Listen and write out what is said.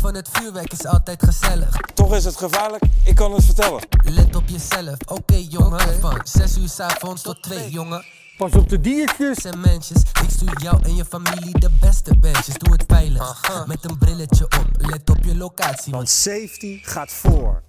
van het vuurwerk is altijd gezellig. Toch is het gevaarlijk, ik kan het vertellen. Let op jezelf, oké jongen. Van 6 uur 's avonds tot 2 jongen. Pas op de diertjes. En mensjes, ik stuur jou en je familie de beste bandjes. Doe het veilig, met een brilletje op. Let op je locatie, Want safety gaat voor.